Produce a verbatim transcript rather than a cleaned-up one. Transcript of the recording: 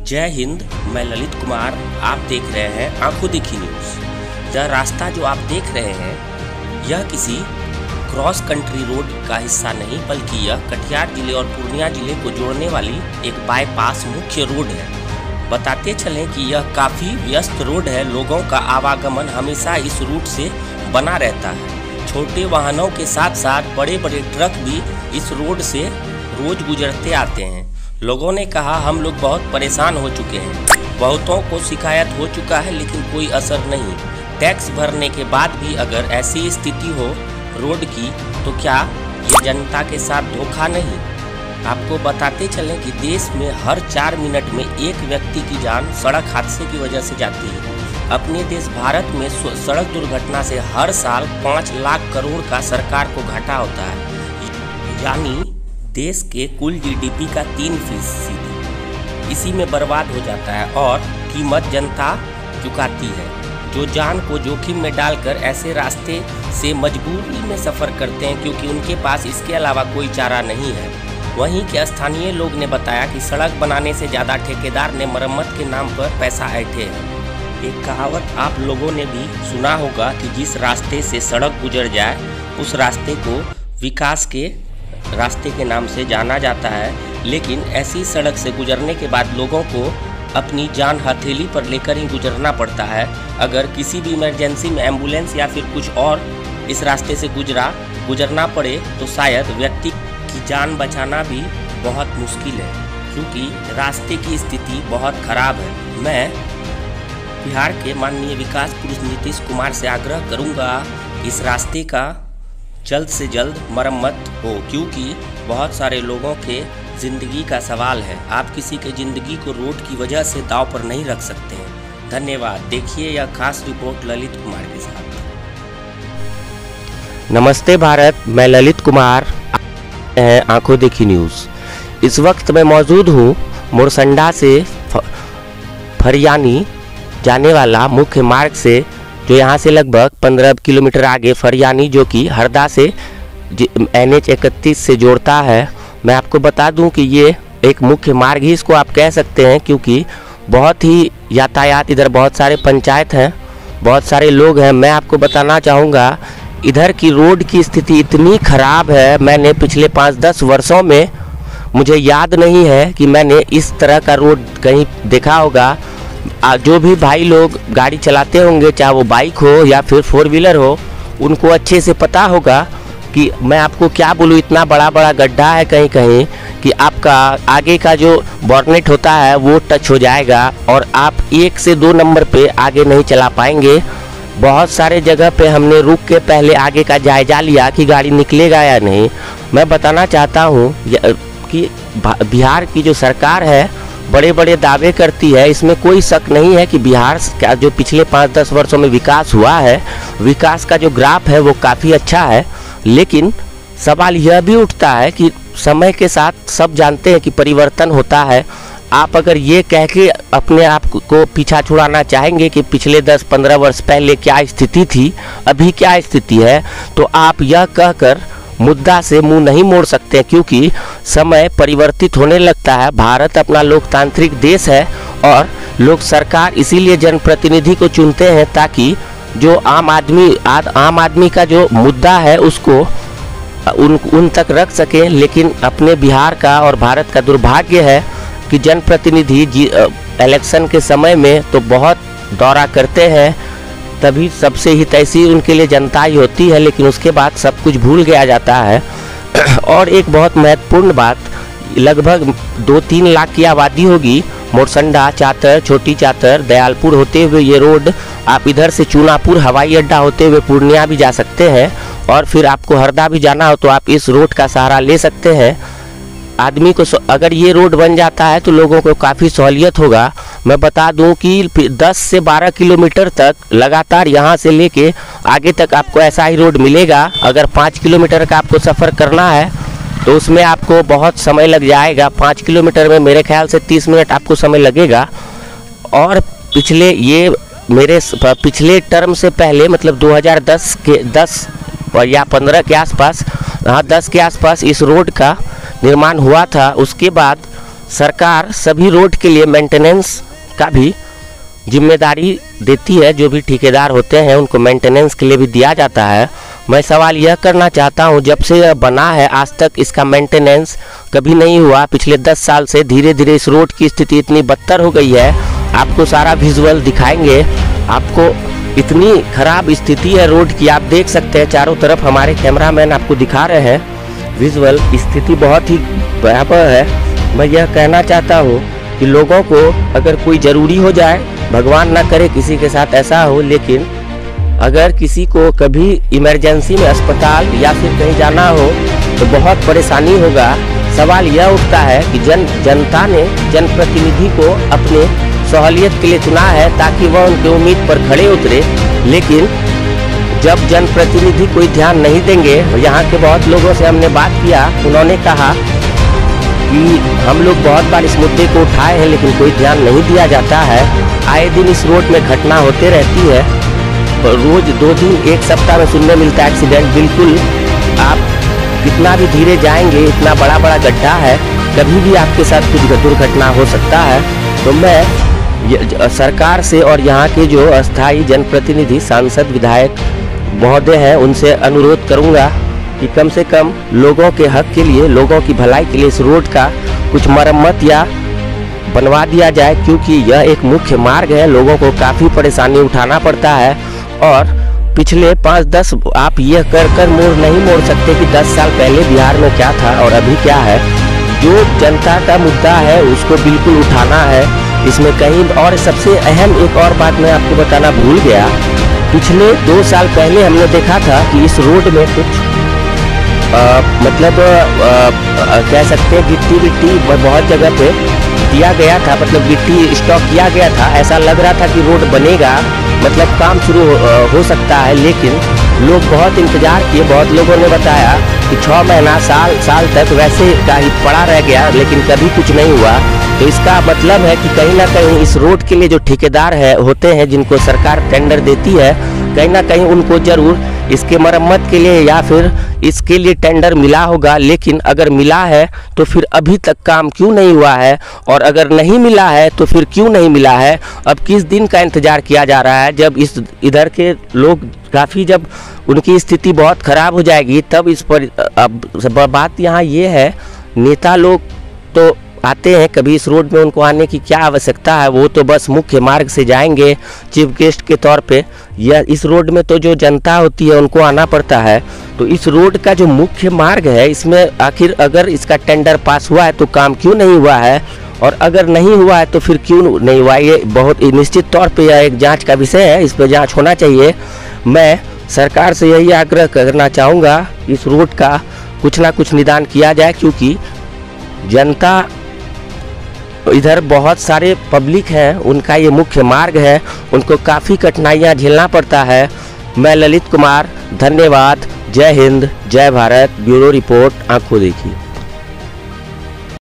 जय हिंद, मैं ललित कुमार। आप देख रहे हैं आंखों देखी न्यूज़। यह रास्ता जो आप देख रहे हैं यह किसी क्रॉस कंट्री रोड का हिस्सा नहीं, बल्कि यह कटिहार जिले और पूर्णिया जिले को जोड़ने वाली एक बाईपास मुख्य रोड है। बताते चलें कि यह काफ़ी व्यस्त रोड है। लोगों का आवागमन हमेशा इस रूट से बना रहता है। छोटे वाहनों के साथ साथ बड़े बड़े ट्रक भी इस रोड से रोज गुजरते आते हैं। लोगों ने कहा हम लोग बहुत परेशान हो चुके हैं, बहुतों को शिकायत हो चुका है, लेकिन कोई असर नहीं। टैक्स भरने के बाद भी अगर ऐसी स्थिति हो रोड की, तो क्या ये जनता के साथ धोखा नहीं? आपको बताते चलें कि देश में हर चार मिनट में एक व्यक्ति की जान सड़क हादसे की वजह से जाती है। अपने देश भारत में सड़क दुर्घटना से हर साल पाँच लाख करोड़ का सरकार को घाटा होता है, यानी देश के कुल जीडीपी का तीन फीसदी इसी में बर्बाद हो जाता है और कीमत जनता चुकाती है, जो जान को जोखिम में डालकर ऐसे रास्ते से मजबूरी में सफ़र करते हैं, क्योंकि उनके पास इसके अलावा कोई चारा नहीं है। वहीं के स्थानीय लोग ने बताया कि सड़क बनाने से ज़्यादा ठेकेदार ने मरम्मत के नाम पर पैसा ऐंठे हैं। एक कहावत आप लोगों ने भी सुना होगा कि जिस रास्ते से सड़क गुजर जाए उस रास्ते को विकास के रास्ते के नाम से जाना जाता है। लेकिन ऐसी सड़क से गुजरने के बाद लोगों को अपनी जान हथेली पर लेकर ही गुजरना पड़ता है। अगर किसी भी इमरजेंसी में एम्बुलेंस या फिर कुछ और इस रास्ते से गुजरा गुजरना पड़े तो शायद व्यक्ति की जान बचाना भी बहुत मुश्किल है, क्योंकि रास्ते की स्थिति बहुत खराब है। मैं बिहार के माननीय विकास पुरुष नीतीश कुमार से आग्रह करूंगा कि इस रास्ते का जल्द से जल्द मरम्मत हो, क्योंकि बहुत सारे लोगों के ज़िंदगी का सवाल है। आप किसी के ज़िंदगी को रोड की वजह से दांव पर नहीं रख सकते हैं। धन्यवाद। देखिए यह खास रिपोर्ट ललित कुमार के साथ। नमस्ते भारत, मैं ललित कुमार, आंखों देखी न्यूज़। इस वक्त मैं मौजूद हूँ मोरसंडा से फरियानी जाने वाला मुख्य मार्ग से, जो यहाँ से लगभग पंद्रह किलोमीटर आगे फरियानी, जो कि हरदा से एन एच इकतीस से जोड़ता है। मैं आपको बता दूं कि ये एक मुख्य मार्ग ही इसको आप कह सकते हैं, क्योंकि बहुत ही यातायात, इधर बहुत सारे पंचायत हैं, बहुत सारे लोग हैं। मैं आपको बताना चाहूँगा इधर की रोड की स्थिति इतनी ख़राब है, मैंने पिछले पाँच दस वर्षों में, मुझे याद नहीं है कि मैंने इस तरह का रोड कहीं देखा होगा। जो भी भाई लोग गाड़ी चलाते होंगे, चाहे वो बाइक हो या फिर फोर व्हीलर हो, उनको अच्छे से पता होगा कि मैं आपको क्या बोलूँ, इतना बड़ा बड़ा गड्ढा है कहीं कहीं कि आपका आगे का जो बॉर्नेट होता है वो टच हो जाएगा और आप एक से दो नंबर पे आगे नहीं चला पाएंगे। बहुत सारे जगह पे हमने रुक के पहले आगे का जायजा लिया कि गाड़ी निकलेगा या नहीं। मैं बताना चाहता हूँ कि बिहार की जो सरकार है बड़े बड़े दावे करती है, इसमें कोई शक नहीं है कि बिहार का जो पिछले पाँच दस वर्षों में विकास हुआ है, विकास का जो ग्राफ है वो काफ़ी अच्छा है। लेकिन सवाल यह भी उठता है कि समय के साथ सब जानते हैं कि परिवर्तन होता है। आप अगर ये कह के अपने आप को पीछा छुड़ाना चाहेंगे कि पिछले दस पंद्रह वर्ष पहले क्या स्थिति थी, अभी क्या स्थिति है, तो आप यह कहकर मुद्दा से मुंह नहीं मोड़ सकते, क्योंकि समय परिवर्तित होने लगता है। भारत अपना लोकतांत्रिक देश है और लोग सरकार इसीलिए जनप्रतिनिधि को चुनते हैं ताकि जो आम आदमी आद, आम आदमी का जो मुद्दा है उसको उन उन तक रख सकें। लेकिन अपने बिहार का और भारत का दुर्भाग्य है कि जनप्रतिनिधि इलेक्शन के समय में तो बहुत दौरा करते हैं, तभी सबसे ही तैसी उनके लिए जनता ही होती है, लेकिन उसके बाद सब कुछ भूल गया जाता है। और एक बहुत महत्वपूर्ण बात, लगभग दो तीन लाख की आबादी होगी। मोरसंडा, चातर, छोटी चातर, दयालपुर होते हुए ये रोड आप इधर से चूनापुर हवाई अड्डा होते हुए पूर्णिया भी जा सकते हैं, और फिर आपको हरदा भी जाना हो तो आप इस रोड का सहारा ले सकते हैं। आदमी को अगर ये रोड बन जाता है तो लोगों को काफ़ी सहूलियत होगा। मैं बता दूं कि दस से बारह किलोमीटर तक लगातार यहाँ से लेके आगे तक आपको ऐसा ही रोड मिलेगा। अगर पाँच किलोमीटर का आपको सफ़र करना है तो उसमें आपको बहुत समय लग जाएगा। पाँच किलोमीटर में मेरे ख्याल से तीस मिनट आपको समय लगेगा। और पिछले ये मेरे पिछले टर्म से पहले, मतलब दो हज़ार दस के दस या पंद्रह के आसपास, हाँ दस के आसपास इस रोड का निर्माण हुआ था। उसके बाद सरकार सभी रोड के लिए मेंटेनेंस का भी जिम्मेदारी देती है। जो भी ठेकेदार होते हैं उनको मेंटेनेंस के लिए भी दिया जाता है। मैं सवाल यह करना चाहता हूं, जब से यह बना है आज तक इसका मेंटेनेंस कभी नहीं हुआ। पिछले दस साल से धीरे धीरे इस रोड की स्थिति इतनी बदतर हो गई है। आपको सारा विजुअल दिखाएंगे। आपको इतनी खराब स्थिति है रोड की, आप देख सकते हैं चारों तरफ हमारे कैमरामैन आपको दिखा रहे हैं। विजुअल स्थिति बहुत ही भयावह है। मैं यह कहना चाहता हूँ कि लोगों को अगर कोई ज़रूरी हो जाए, भगवान ना करे किसी के साथ ऐसा हो, लेकिन अगर किसी को कभी इमरजेंसी में अस्पताल या फिर कहीं जाना हो तो बहुत परेशानी होगा। सवाल यह उठता है कि जन जनता ने जनप्रतिनिधि को अपने सहूलियत के लिए चुना है ताकि वह उनकी उम्मीद पर खड़े उतरे, लेकिन जब जनप्रतिनिधि कोई ध्यान नहीं देंगे। यहाँ के बहुत लोगों से हमने बात किया, उन्होंने कहा कि हम लोग बहुत बार इस मुद्दे को उठाए हैं लेकिन कोई ध्यान नहीं दिया जाता है। आए दिन इस रोड में घटना होते रहती है, रोज दो दिन एक सप्ताह में सुनने मिलता है एक्सीडेंट। बिल्कुल आप कितना भी धीरे जाएंगे, इतना बड़ा बड़ा गड्ढा है, कभी भी आपके साथ कुछ दुर्घटना हो सकता है। तो मैं सरकार से और यहाँ के जो अस्थायी जनप्रतिनिधि सांसद विधायक महोदय हैं उनसे अनुरोध करूँगा कि कम से कम लोगों के हक के लिए, लोगों की भलाई के लिए इस रोड का कुछ मरम्मत या बनवा दिया जाए, क्योंकि यह एक मुख्य मार्ग है। लोगों को काफ़ी परेशानी उठाना पड़ता है और पिछले पाँच दस आप यह कर कर मोड़ नहीं मोड़ सकते कि दस साल पहले बिहार में क्या था और अभी क्या है। जो जनता का मुद्दा है उसको बिल्कुल उठाना है इसमें कहीं। और सबसे अहम एक और बात मैं आपको बताना भूल गया, पिछले दो साल पहले हमने देखा था कि इस रोड में कुछ आ, मतलब आ, आ, कह सकते हैं गिट्टी विट्टी बहुत जगह पे दिया गया था, मतलब गिट्टी स्टॉक किया गया था। ऐसा लग रहा था कि रोड बनेगा, मतलब काम शुरू हो, हो सकता है, लेकिन लोग बहुत इंतज़ार किए। बहुत लोगों ने बताया कि छः महीना साल साल तक वैसे का ही पड़ा रह गया, लेकिन कभी कुछ नहीं हुआ। तो इसका मतलब है कि कहीं ना कहीं इस रोड के लिए जो ठेकेदार है होते हैं, जिनको सरकार टेंडर देती है, कहीं ना कहीं उनको ज़रूर इसके मरम्मत के लिए या फिर इसके लिए टेंडर मिला होगा। लेकिन अगर मिला है तो फिर अभी तक काम क्यों नहीं हुआ है, और अगर नहीं मिला है तो फिर क्यों नहीं मिला है। अब किस दिन का इंतज़ार किया जा रहा है, जब इस इधर के लोग काफ़ी, जब उनकी स्थिति बहुत ख़राब हो जाएगी तब इस पर। अब बात यहाँ ये है, नेता लोग तो आते हैं, कभी इस रोड में उनको आने की क्या आवश्यकता है, वो तो बस मुख्य मार्ग से जाएंगे चीफ गेस्ट के तौर पे। या इस रोड में तो जो जनता होती है उनको आना पड़ता है। तो इस रोड का जो मुख्य मार्ग है, इसमें आखिर अगर इसका टेंडर पास हुआ है तो काम क्यों नहीं हुआ है, और अगर नहीं हुआ है तो फिर क्यों नहीं हुआ। ये बहुत निश्चित तौर पे यह एक जांच का विषय है, इस पर जांच होना चाहिए। मैं सरकार से यही आग्रह करना चाहूँगा, इस रोड का कुछ ना कुछ निदान किया जाए, क्योंकि जनता, इधर बहुत सारे पब्लिक हैं, उनका ये मुख्य मार्ग है, उनको काफ़ी कठिनाइयाँ झेलना पड़ता है। मैं ललित कुमार, धन्यवाद। जय हिंद, जय भारत। ब्यूरो रिपोर्ट, आंखों देखी।